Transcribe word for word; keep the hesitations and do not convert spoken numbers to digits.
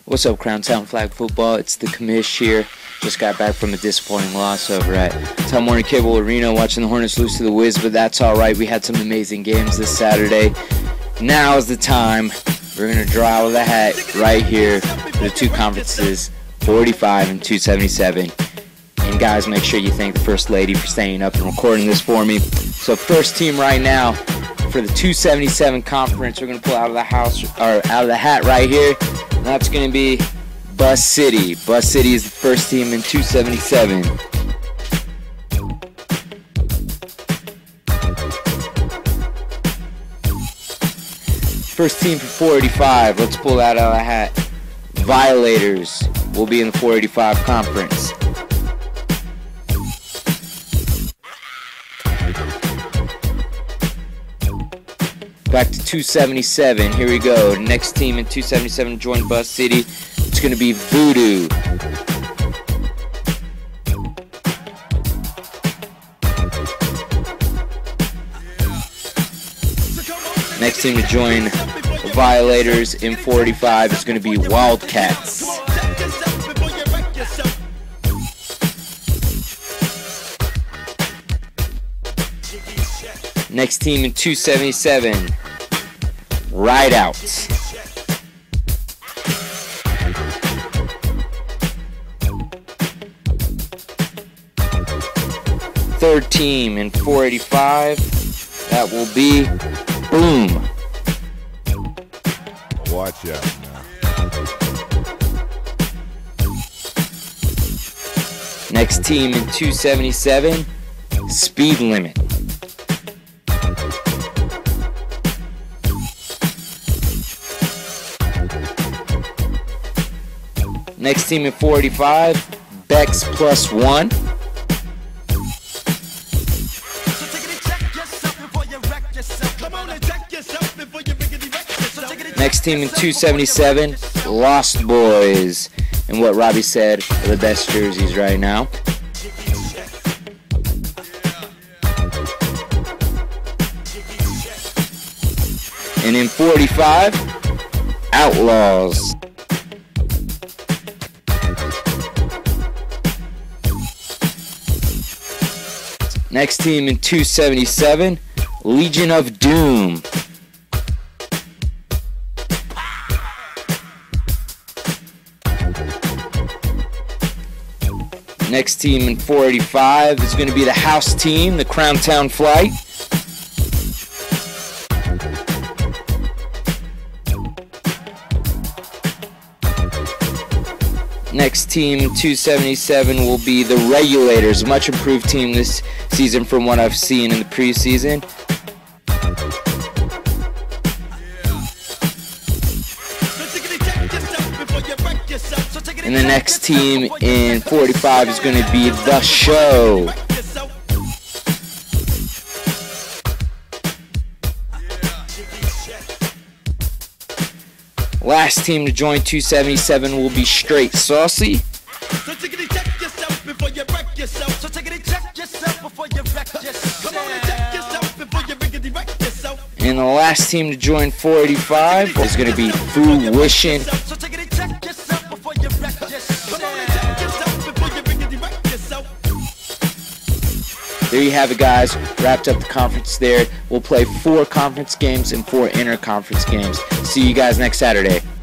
What's up, Crown Town Flag Football? It's the commish here. Just got back from a disappointing loss over at Time Warner Cable Arena watching the Hornets lose to the Wiz, but that's alright. We had some amazing games this Saturday. Now is the time. We're going to draw out of the hat right here for the two conferences, forty-five and two seventy-seven. And guys, make sure you thank the First Lady for staying up and recording this for me. So first team right now for the two seventy-seven conference, we're going to pull out of the house or out of the hat right here. And that's going to be Bus City. Bus City is the first team in two seventy-seven. First team for four eighty-five. Let's pull that out of the hat. Violators will be in the four eighty-five conference. Back to two seventy-seven. Here we go. Next team in two seventy-seven joined Bus City. It's going to be Voodoo. Next team to join the Violators in forty-five is going to be Wildcats. Next team in two seventy-seven, Rideouts. Third team in four eighty-five, that will be Boom. Watch out now. Next team in two seventy-seven, Speed Limit. Next team in four eighty-five, Bex Plus One. Next team in two seventy-seven, Lost Boys. And what Robbie said are the best jerseys right now. And in forty-five, Outlaws. Next team in two seventy-seven, Legion of Doom. Next team in four eighty-five is going to be the house team, the Crown Town Flight. Next team in two seventy-seven will be the Regulators, a much improved team this season from what I've seen in the preseason. And the next team in forty-five is going to be The Show. Last team to join two seventy-seven will be Straight Saucy. And the last team to join four eighty-five is going to be Fruition. There you have it, guys. Wrapped up the conference there. We'll play four conference games and four inter-conference games. See you guys next Saturday.